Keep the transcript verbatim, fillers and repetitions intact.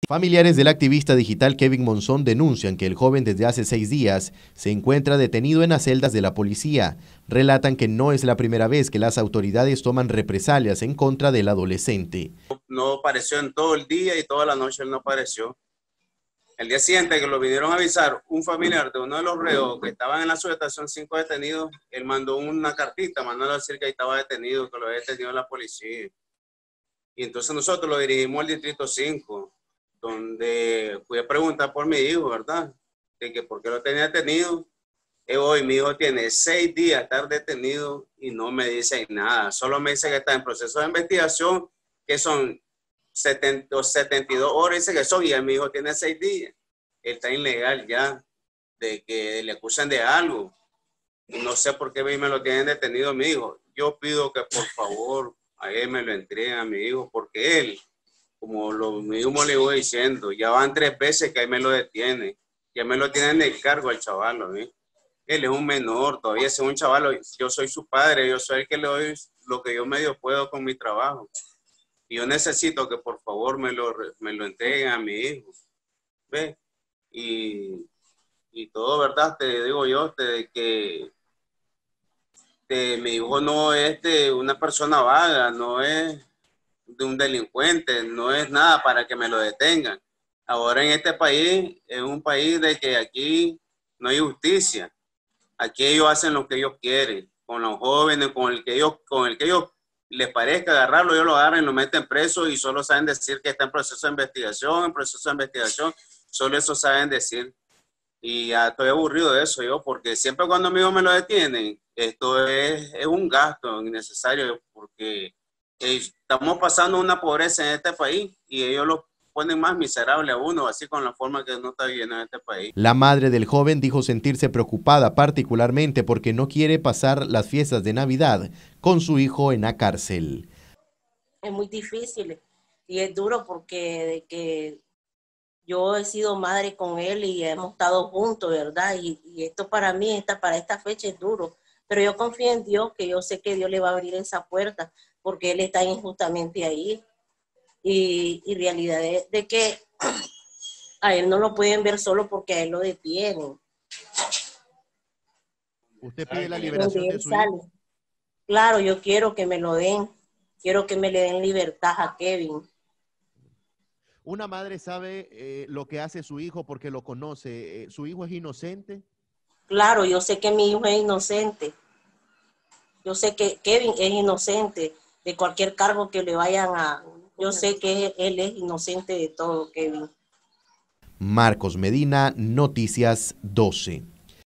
Familiares del activista digital Kevin Monzón denuncian que el joven desde hace seis días se encuentra detenido en las celdas de la policía. Relatan que no es la primera vez que las autoridades toman represalias en contra del adolescente. No apareció en todo el día y toda la noche él no apareció. El día siguiente que lo vinieron a avisar, un familiar de uno de los reos que estaban en la subestación cinco detenidos, él mandó una cartita, mandando a decir que ahí estaba detenido, que lo había detenido la policía. Y entonces nosotros lo dirigimos al distrito cinco, donde fui a preguntar por mi hijo, ¿verdad? De que por qué lo tenía detenido. Y hoy mi hijo tiene seis días de estar detenido y no me dice nada. Solo me dice que está en proceso de investigación, que son setenta, setenta y dos horas, dice que son, y mi hijo tiene seis días. Él está ilegal ya, de que le acusan de algo. Y no sé por qué me lo tienen detenido mi hijo. Yo pido que por favor a él me lo entreguen a mi hijo, porque él, como lo mismo le voy diciendo, ya van tres veces que ahí me lo detiene. Ya me lo tienen de cargo al chaval, ¿no? Él es un menor, todavía es un chaval, yo soy su padre, yo soy el que le doy lo que yo medio puedo con mi trabajo. Y yo necesito que por favor me lo, me lo entreguen a mi hijo. ¿Ves? Y, y todo, ¿verdad? Te digo yo, te, que te, mi hijo no es de una persona vaga, no es de un delincuente, no es nada para que me lo detengan. Ahora en este país es un país de que aquí no hay justicia. Aquí ellos hacen lo que ellos quieren, con los jóvenes, con el que ellos, con el que ellos les parezca agarrarlo, ellos lo agarran y lo meten preso y solo saben decir que está en proceso de investigación, en proceso de investigación, solo eso saben decir. Y ya estoy aburrido de eso yo, porque siempre cuando amigos me lo detienen, esto es, es un gasto innecesario, porque eh, estamos pasando una pobreza en este país y ellos lo ponen más miserable a uno, así con la forma que uno está viviendo en este país. La madre del joven dijo sentirse preocupada particularmente porque no quiere pasar las fiestas de Navidad con su hijo en la cárcel. Es muy difícil y es duro porque de que yo he sido madre con él y hemos estado juntos, ¿verdad? Y, y esto para mí, esta, para esta fecha es duro. Pero yo confío en Dios, que yo sé que Dios le va a abrir esa puerta, porque él está injustamente ahí. Y, y realidad es de que a él no lo pueden ver solo porque a él lo detienen. ¿Usted pide la liberación de su hijo? Claro, yo quiero que me lo den. Quiero que me le den libertad a Kevin. ¿Una madre sabe eh, lo que hace su hijo porque lo conoce? Eh, ¿Su hijo es inocente? Claro, yo sé que mi hijo es inocente. Yo sé que Kevin es inocente de cualquier cargo que le vayan a... Yo sé que él es inocente de todo, Kevin. Marcos Medina, Noticias doce.